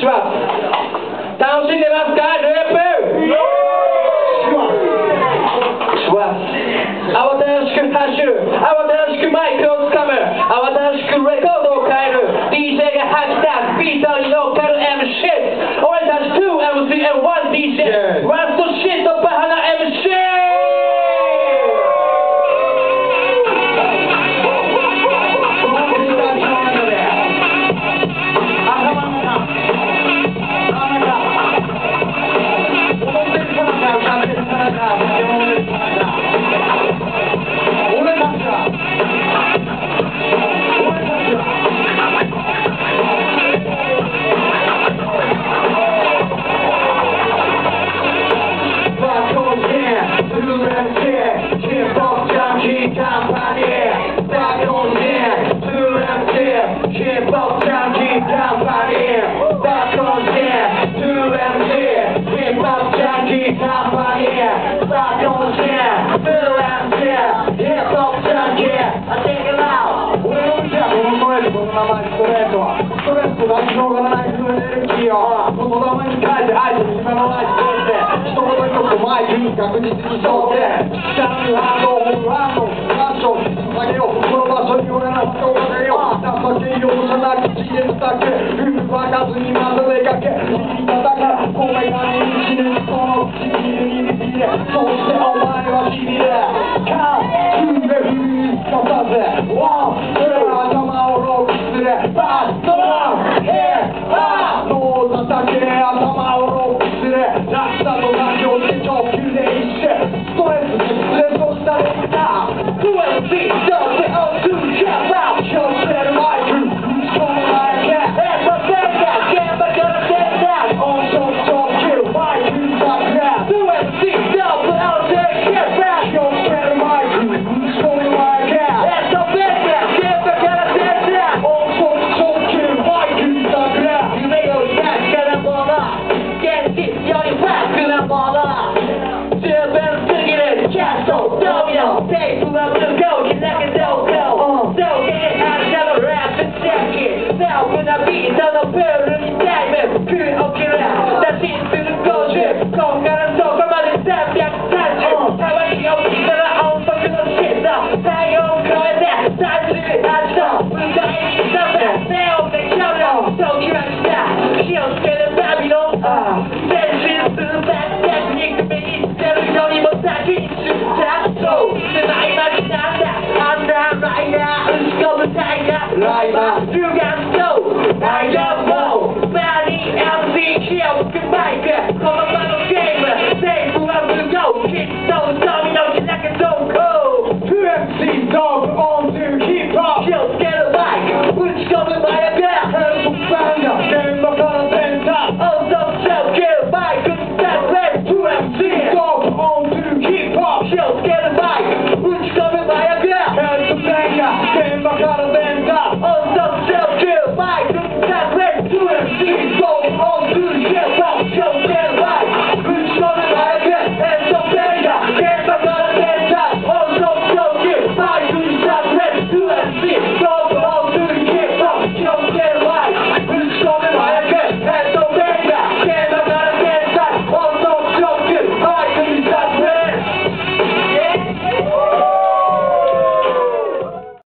します。楽しんでますか？ループします。慌ただしく走る、慌ただしくマイクをつかむ、慌ただしくレコードを変える、 DJ が吐き出すビートに乗っかる MC、 俺たち 2MC and 1DJ、 ラストシットバカな MC。ストレスと代表がないエネルギーを言霊に変えて相手に夢のないステージで一言一言マイクに確実に焦点力にハンドをホールハンドマンション下げようこの場所に俺の人をかけよう情け容赦なく知恵だけ運ばかずにまた出かけ右肩からこめかみに死ぬその唇にビビれそうしてお前はしびれカンフーで振りかさぜワンツー頭をロックすれバッドランヘッハー脳を叩け頭をロックすれラスタと妥協して直球で一瞬ストレスでスレとしたレーター 2MC どうせO2キャラ気をつけるマイク打ち込む前でエサセンダー現場からセンダー音響直球マイクにバックラ 2MC どうせO2キャラ気をつけるマイク打ち込む前でエサセンダー現場からセンダー音響直球マイクにバックラ夢より確かなもの現実よりファックなもの十分すぎるキャストドミノテープは無効気だけどそうそうけあなたのラップジャッキーナウなビートのプールにタイム食い起きる打診する50ここからそこまで330たまに起きたら音符のシット体温超えて38度向かいに出せネオンでキャラをそうきました気をつけるバビロン前進するバックテクニック身につけるよりも先に出社そう狭い街なんだアンダーライナー打ち込むタイガーライバー銃眼そうI don't know